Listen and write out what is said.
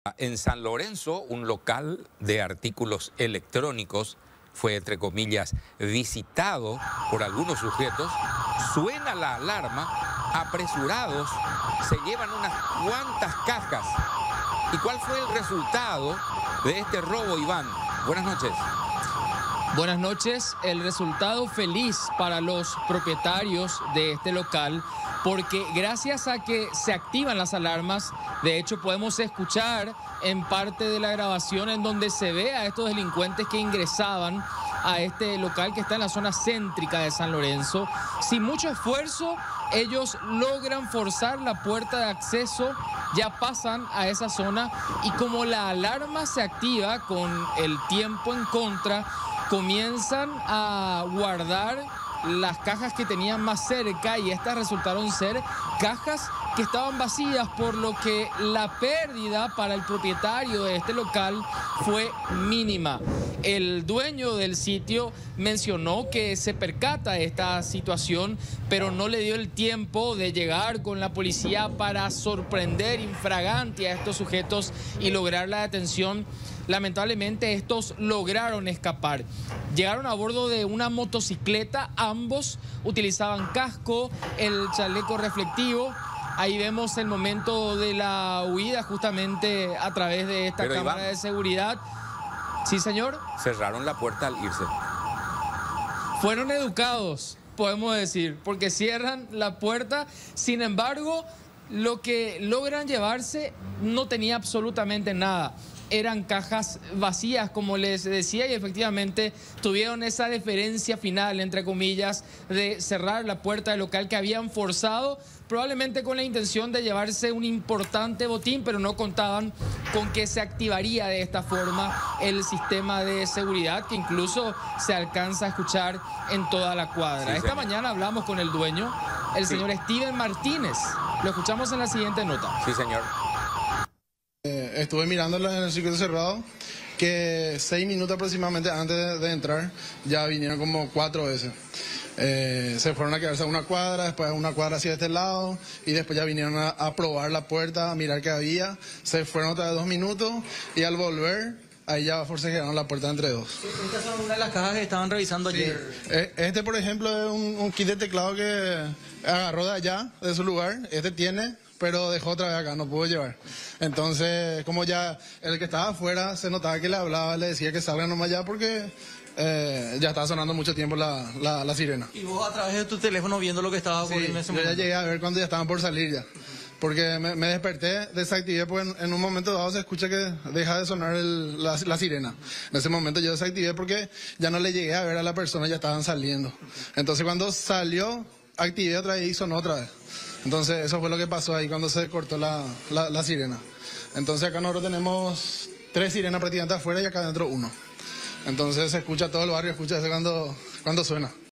En San Lorenzo, un local de artículos electrónicos fue, entre comillas, visitado por algunos sujetos. Suena la alarma, apresurados, se llevan unas cuantas cajas. ¿Y cuál fue el resultado de este robo, Iván? Buenas noches. Buenas noches. El resultado feliz para los propietarios de este local, porque gracias a que se activan las alarmas, de hecho podemos escuchar en parte de la grabación en donde se ve a estos delincuentes que ingresaban a este local que está en la zona céntrica de San Lorenzo. Sin mucho esfuerzo, ellos logran forzar la puerta de acceso, ya pasan a esa zona y como la alarma se activa con el tiempo en contra, comienzan a guardar las cajas que tenían más cerca y estas resultaron ser cajas que estaban vacías, por lo que la pérdida para el propietario de este local fue mínima. El dueño del sitio mencionó que se percata de esta situación, pero no le dio el tiempo de llegar con la policía para sorprender infraganti a estos sujetos y lograr la detención. Lamentablemente estos lograron escapar. Llegaron a bordo de una motocicleta, ambos utilizaban casco, el chaleco reflectivo. Ahí vemos el momento de la huida justamente a través de esta cámara de seguridad. Sí, señor. Cerraron la puerta al irse. Fueron educados, podemos decir, porque cierran la puerta. Sin embargo, lo que logran llevarse no tenía absolutamente nada. Eran cajas vacías, como les decía, y efectivamente tuvieron esa deferencia final, entre comillas, de cerrar la puerta del local que habían forzado, probablemente con la intención de llevarse un importante botín, pero no contaban con que se activaría de esta forma el sistema de seguridad, que incluso se alcanza a escuchar en toda la cuadra. Esta mañana hablamos con el dueño, el señor Steven Martínez. Lo escuchamos en la siguiente nota. Sí, señor. Estuve mirándola en el circuito cerrado, que 6 minutos aproximadamente antes de entrar ya vinieron como 4 veces. Se fueron a quedarse a una cuadra, después a una cuadra hacia este lado y después ya vinieron a probar la puerta, a mirar qué había. Se fueron otra vez 2 minutos y al volver, ahí ya forcejearon la puerta entre dos. Estas son una de las cajas que estaban revisando ayer. Este, por ejemplo, es un kit de teclado que agarró de allá, de su lugar. Este tiene, pero dejó otra vez acá, no pudo llevar. Entonces, como ya el que estaba afuera se notaba que le hablaba, le decía que salgan nomás ya porque ya estaba sonando mucho tiempo la sirena. ¿Y vos a través de tu teléfono viendo lo que estaba ocurriendo en ese momento? Yo ya llegué a ver cuando ya estaban por salir ya. Porque me desperté, desactivé, porque en un momento dado se escucha que deja de sonar la sirena. En ese momento yo desactivé porque ya no le llegué a ver a la persona, ya estaban saliendo. Entonces cuando salió, activé otra vez y sonó otra vez. Entonces eso fue lo que pasó ahí cuando se cortó la sirena. Entonces acá nosotros tenemos 3 sirenas prácticamente afuera y acá adentro 1. Entonces se escucha todo el barrio, escucha eso cuando suena.